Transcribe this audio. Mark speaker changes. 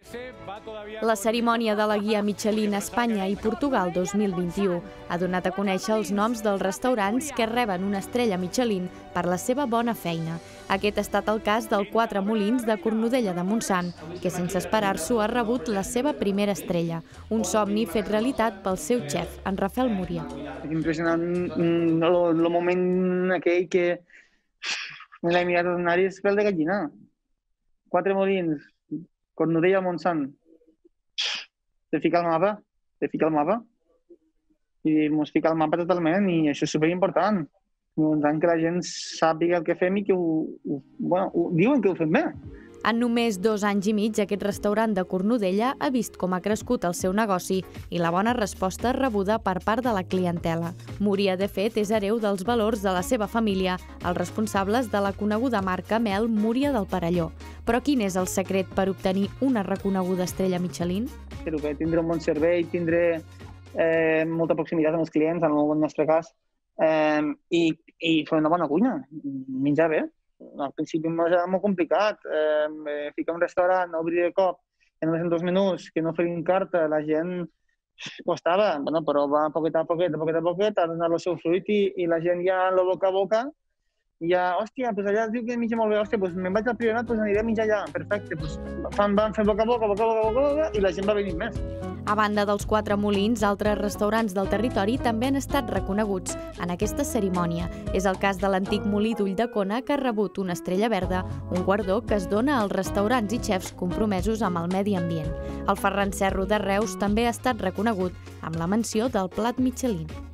Speaker 1: La cerimònia de la Guia Michelin Espanya i Portugal 2021 ha donat a conèixer els noms dels restaurants que reben una estrella Michelin per la seva bona feina. Aquest ha estat el cas del Quatre Molins de Cornudella de Montsant, que sense esperar-s'ho ha rebut la seva primera estrella, un somni fet realitat pel seu xef, en Rafael Múria.
Speaker 2: És impressionant el moment aquell que me l'he mirat als naris pel de gallina. Quatre Molins, Cornudella, Montsant. De ficar el mapa. I mos fica el mapa totalment i això és superimportant. Tant que la gent sàpiga el que fem i que diuen que ho fem bé.
Speaker 1: En només 2 anys i mig, aquest restaurant de Cornudella ha vist com ha crescut el seu negoci i la bona resposta rebuda per part de la clientela. Múria, de fet, és hereu dels valors de la seva família, els responsables de la coneguda marca Mel Múria del Perelló. Però quin és el secret per obtenir una reconeguda estrella Michelin?
Speaker 2: Tindre un bon servei, tindre molta proximitat amb els clients, en el nostre cas, i fer una bona cuina, menjar bé. Al principi era molt complicat, ficar un restaurant, obrir de cop, només en 2 minuts, que no feien carta, la gent costava, però va poquet a poquet, ha donat el seu fruit i la gent ja, el boca a boca, ja, hòstia, doncs allà es diu que menja molt bé, hòstia, doncs me'n vaig al Priorat, doncs aniré a menjar allà, perfecte, doncs van fer boca a boca, i la gent va venir més.
Speaker 1: A banda dels Quatre Molins, altres restaurants del territori també han estat reconeguts en aquesta cerimònia. És el cas de l'antic molí d'Ulldecona, que ha rebut una estrella verda, un guardó que es dona als restaurants i xefs compromesos amb el medi ambient. El Ferran Serro de Reus també ha estat reconegut amb la menció del Plat Michelin.